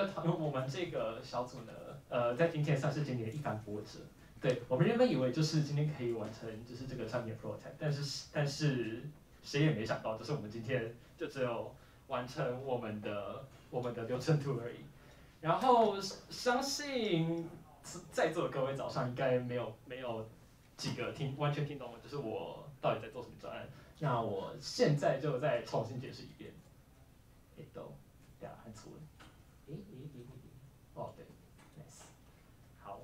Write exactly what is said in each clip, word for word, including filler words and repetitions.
个我们这个小组呢，呃，在今天算是今年的一番波折。对我们原本以为就是今天可以完成就是这个产品的 prototype， 但是但是谁也没想到，就是我们今天就只有完成我们的我们的流程图而已。然后相信在座的各位早上应该没有没有几个听完全听懂了，就是我到底在做什么专案。那我现在就再重新解释一遍。えっと，对啊，很粗了。诶诶诶诶诶，哦对 ，nice， 好。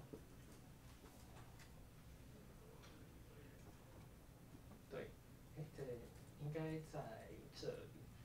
对，哎对，应该在这里。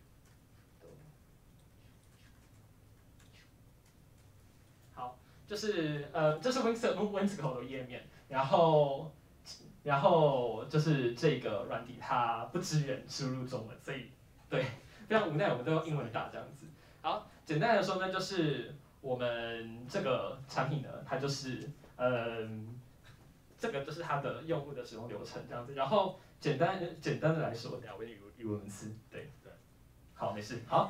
好，就是呃，这是 Whimsical 的页面，然后然后就是这个软体它不支援输入中文，所以对，非常无奈，我们都用英文打这样子。好，简单来说呢，就是我们这个产品呢，它就是嗯。这个就是它的用户的使用流程这样子，然后简单简单的来说，等下我语语文词，对对，好没事，好，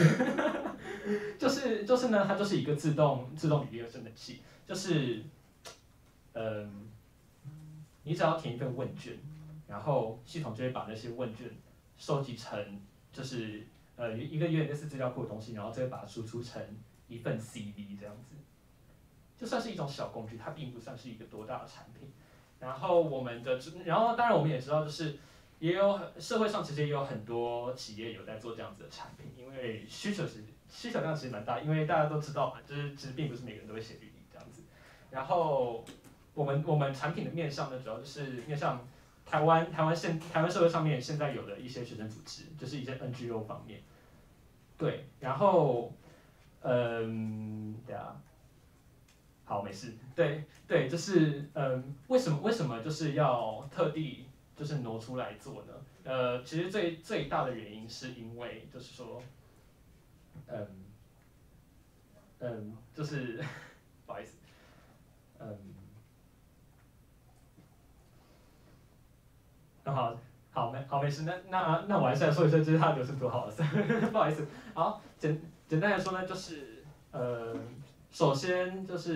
就是就是呢，它就是一个自动自动履历的生成器，就是嗯，你只要填一份问卷，然后系统就会把那些问卷收集成就是呃一个有点类似资料库的东西，然后再把它输出成一份 C V 这样子。就算是一种小工具，它并不算是一个多大的产品。然后我们的，然后当然我们也知道，就是也有社会上其实也有很多企业有在做这样子的产品，因为需求是需求量其实蛮大，因为大家都知道嘛，就是其实并不是每个人都会写履历这样子。然后我们我们产品的面向呢，主要就是面向台湾台湾现台湾社会上面现在有的一些学生组织，就是一些 N G O 方面。对，然后嗯，对啊。好，没事。对对，就是嗯，为什么为什么就是要特地就是挪出来做呢？呃，其实最最大的原因是因为就是说，嗯嗯，就是不好意思，嗯，那好好没好没事，那那那我还是来说一下，就是它的流程图好了，不好意思。好，简简单来说呢，就是呃。首先就是，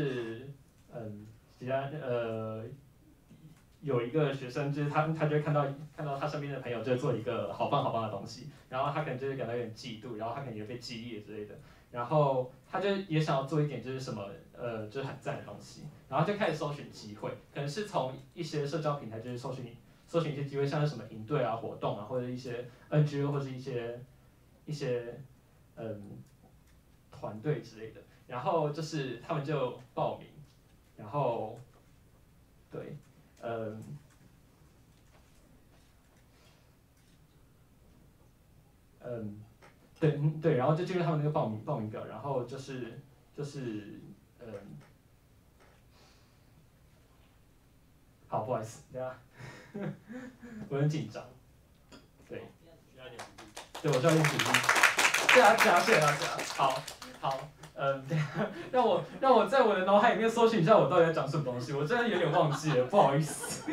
嗯，其他呃，有一个学生就是他，他就会看到看到他身边的朋友就做一个好棒好棒的东西，然后他可能就是感到有点嫉妒，然后他可能也被激励之类的，然后他就也想要做一点就是什么呃就是很赞的东西，然后就开始搜寻机会，可能是从一些社交平台就是搜寻搜寻一些机会，像是什么营队啊活动啊，或者一些 N G O 或者一些一些嗯团队之类的。然后就是他们就报名，然后对，嗯，嗯，对，嗯对，然后就进入他们那个报名报名表，然后就是就是嗯，好，不好意思，等下，我很紧张，对，对，我需要点鼓励，对啊，对啊，谢谢大家，好，好。嗯，让我让我在我的脑海里面搜寻一下我到底在讲什么东西，我真的有点忘记了，不好意思。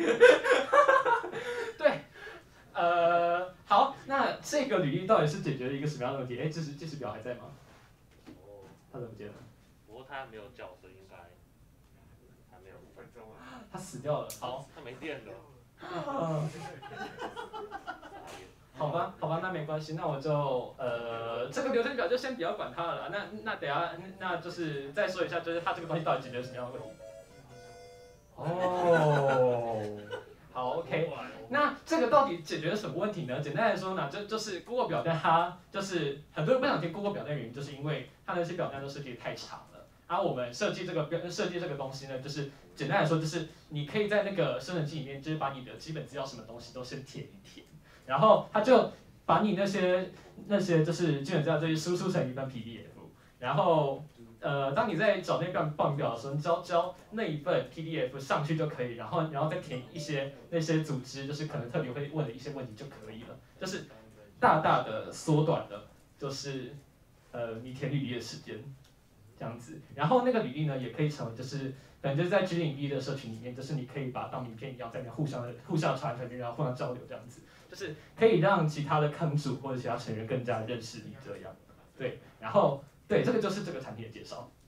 对，呃，好，那这个履历到底是解决了一个什么样的问题？哎，计时计时表还在吗？ 哦， 他怎么不见了？ 不过他没有叫，所以应该还没有五分钟啊。 他死掉了。好， 他没电了。 啊好吧，好吧，那没关系，那我就呃，这个流程表就先不要管它了啦。那那等下，那就是再说一下，就是它这个东西到底解决什么样的问题？哦，好 ，OK。那这个到底解决了什么问题呢？简单来说呢，就就是 Google 表单它就是很多人不想填 Google 表单的原因，就是因为它那些表单都设计的太长了。而我们设计这个表设计这个东西呢，就是简单来说，就是你可以在那个生成器里面，就是把你的基本资料什么东西都先填一填。然后他就把你那些那些就是基本资料就是输出成一份 P D F， 然后呃，当你在找那份报名表的时候，你只要交那一份 P D F 上去就可以，然后然后再填一些那些组织就是可能特别会问的一些问题就可以了，就是大大的缩短了就是呃你填履历的时间这样子，然后那个履历呢也可以成为就是可能就是在 G 零一的社群里面，就是你可以把它当名片一样在那边互相的互相传传然后互相交流这样子。就是可以让其他的坑主或者其他成员更加认识你这样，对，然后对，这个就是这个产品的介绍。